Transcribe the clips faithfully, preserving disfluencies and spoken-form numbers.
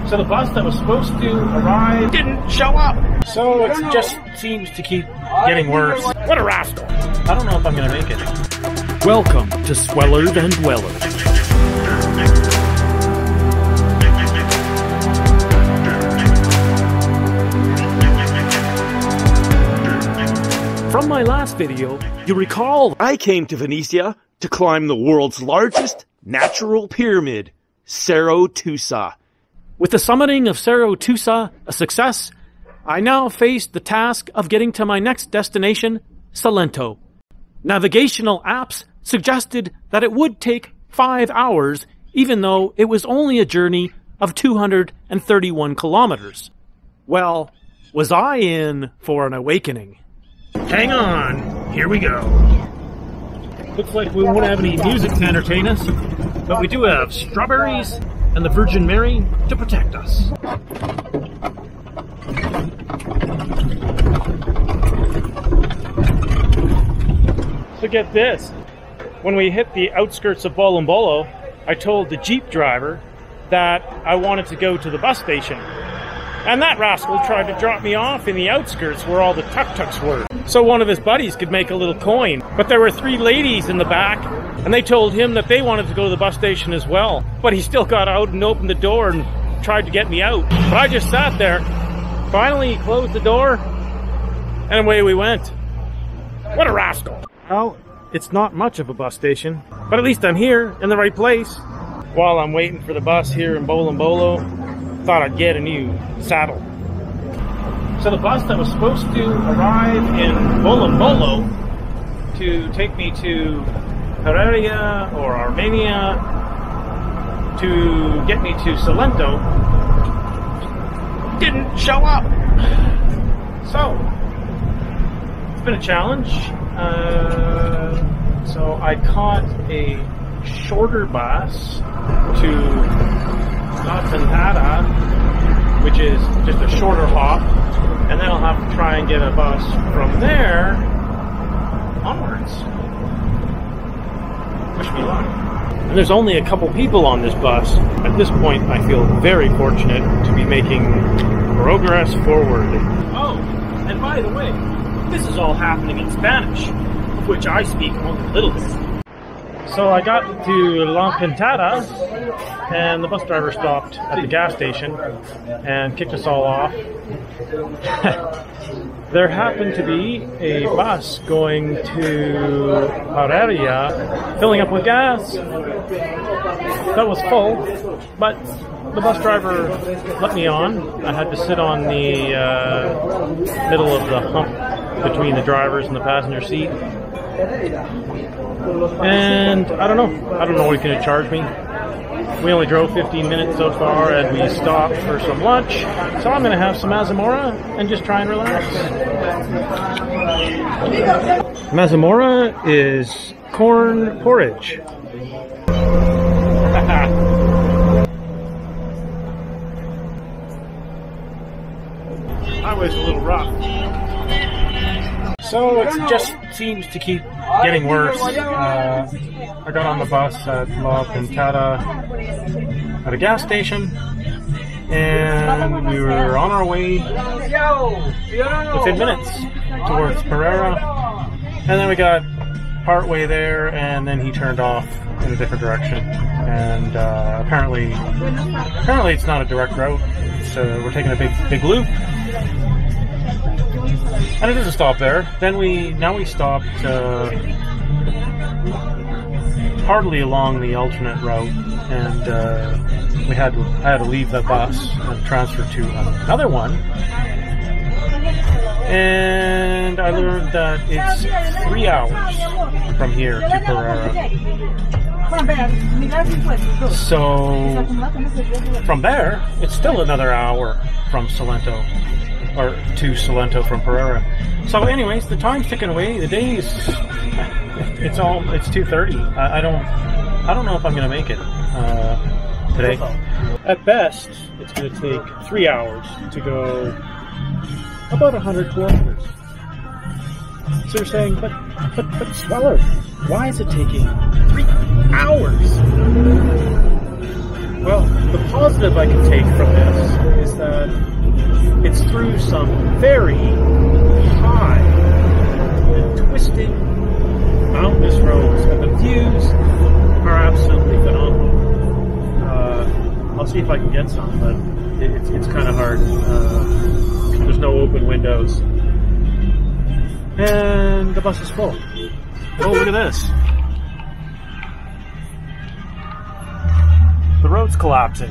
So the bus that was supposed to arrive didn't show up. So it just seems to keep getting worse. What a rascal. I don't know if I'm going to make it. Welcome to Swellers and Dwellers. From my last video, you recall I came to Venetia to climb the world's largest natural pyramid, Cerro Tusa. With the summiting of Cerro Tusa a success, I now faced the task of getting to my next destination, Salento. Navigational apps suggested that it would take five hours, even though it was only a journey of two hundred thirty-one kilometers. Well, was I in for an awakening? Hang on, here we go. Looks like we won't have any music to entertain us, but we do have strawberries and the Virgin Mary to protect us. So get this, when we hit the outskirts of Bolombolo, I told the Jeep driver that I wanted to go to the bus station. And that rascal tried to drop me off in the outskirts where all the tuk-tuks were, so one of his buddies could make a little coin. But there were three ladies in the back, and they told him that they wanted to go to the bus station as well. But he still got out and opened the door and tried to get me out. But I just sat there. Finally, he closed the door, and away we went. What a rascal. Well, it's not much of a bus station, but at least I'm here in the right place. While I'm waiting for the bus here in Bolombolo, thought I'd get a new saddle. So the bus that was supposed to arrive in Bolombolo to take me to Pereira or Armenia to get me to Salento didn't show up. So it's been a challenge. Uh, so I caught a shorter bus to Montaña, which is just a shorter hop, and then I'll have to try and get a bus from there onwards. Wish me luck. And there's only a couple people on this bus. At this point, I feel very fortunate to be making progress forward. Oh, and by the way, this is all happening in Spanish, of which I speak only a little bit. So I got to La Pintada, and the bus driver stopped at the gas station and kicked us all off. There happened to be a bus going to Pereira, filling up with gas. That was full, but the bus driver let me on. I had to sit on the uh, middle of the hump between the drivers and the passenger seat. And I don't know. I don't know what he's going to charge me. We only drove fifteen minutes so far, and we stopped for some lunch. So I'm going to have some mazamorra and just try and relax. Mazamorra is corn porridge. I was a little rough. So it just seems to keep getting worse. Uh, I got on the bus at La Pintada at a gas station, and we were on our way within minutes towards Pereira, and then we got part way there, and then he turned off in a different direction, and uh, apparently apparently it's not a direct route, so we're taking a big big loop. And it doesn't stop there. Then we, now we stopped uh, hardly along the alternate route, and uh, we had to, I had to leave the bus and transfer to another one. And I learned that it's three hours from here to Pereira. So from there, it's still another hour from Salento. Or to Salento from Pereira. So anyways, the time's ticking away. The day is, it's all, it's two thirty. I, I don't, I don't know if I'm going to make it uh, today. At best, it's going to take three hours to go about one hundred kilometers. So you're saying, but, but, but Sweller, why is it taking three hours? Well, the positive I can take from this I'll see if I can get some, but it, it's, it's kind of hard. Uh, there's no open windows. And the bus is full. Oh, look at this. The road's collapsing.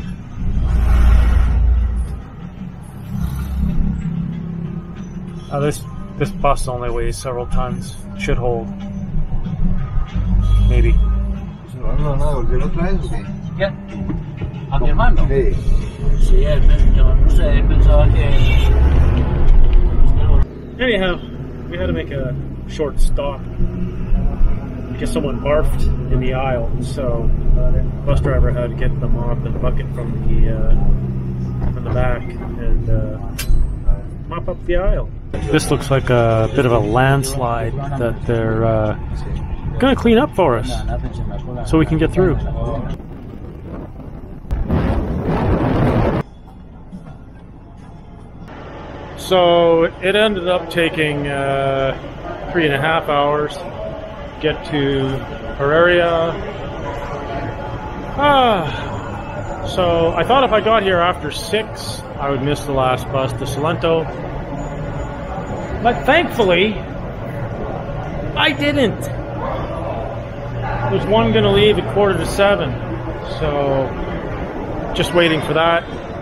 Oh, this, this bus only weighs several tons. Should hold. Maybe. No, no, no, ¿volvió otra vez o qué? ¿Qué? ¿A mi hermano? Sí. Sí, él pensaba, no sé, él pensaba que... Anyhow, we had to make a short stop because someone barfed in the aisle, so the bus driver had to get the mop and bucket from the uh, from the back and uh, mop up the aisle. This looks like a bit of a landslide that they're uh, going to clean up for us so we can get through. So it ended up taking uh, three and a half hours to get to our area. Ah, so I thought if I got here after six, I would miss the last bus to Salento. But thankfully, I didn't. There's one going to leave at quarter to seven, so just waiting for that.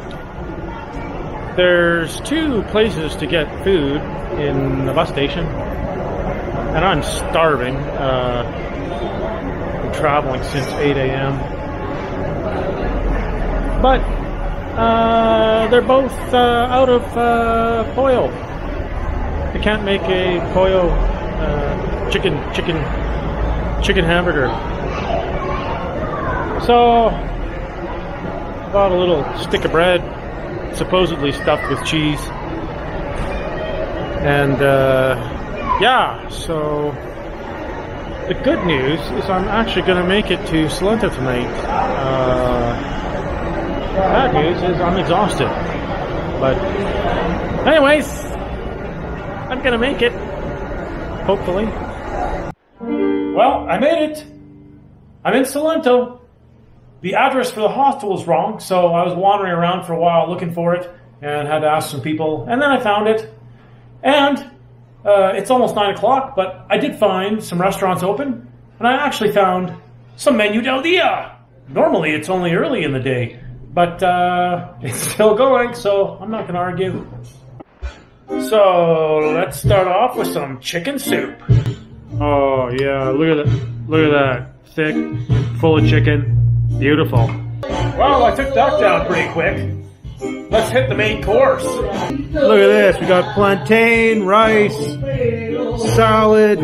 There's two places to get food in the bus station, and I'm starving. Uh, I'm traveling since eight A M But uh, they're both uh, out of uh, pollo. I can't make a pollo uh, chicken chicken chicken hamburger. So bought a little stick of bread, supposedly stuffed with cheese, and uh, yeah. So the good news is I'm actually going to make it to Salento tonight. Uh, bad news is I'm exhausted, but anyways, I'm going to make it, hopefully. Well, I made it. I'm in Salento. The address for the hostel was wrong, so I was wandering around for a while looking for it and had to ask some people, and then I found it. And uh, it's almost nine o'clock, but I did find some restaurants open, and I actually found some menu del dia. Normally it's only early in the day, but uh, it's still going, so I'm not going to argue. So let's start off with some chicken soup. Oh yeah, look at that! Look at that, thick, full of chicken, beautiful. Well, I took that down pretty quick. Let's hit the main course. Look at this, we got plantain, rice, salad,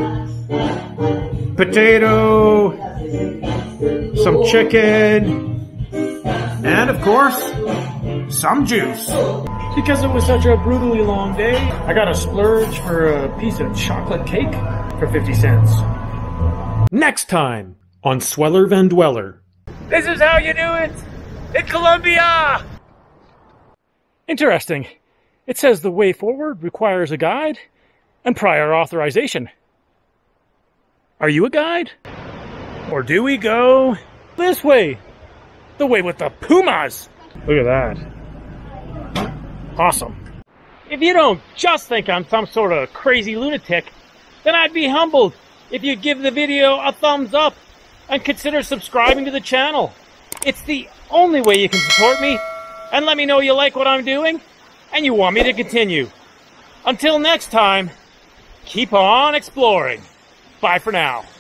potato, some chicken, and of course, some juice. Because it was such a brutally long day, I got a splurge for a piece of chocolate cake for fifty cents. Next time on Sweller Van Dweller. This is how you do it in Colombia! Interesting. It says the way forward requires a guide and prior authorization. Are you a guide? Or do we go this way? The way with the pumas! Look at that. Awesome. If you don't just think I'm some sort of crazy lunatic, then I'd be humbled if you'd give the video a thumbs up and consider subscribing to the channel. It's the only way you can support me and let me know you like what I'm doing and you want me to continue. Until next time, keep on exploring. Bye for now.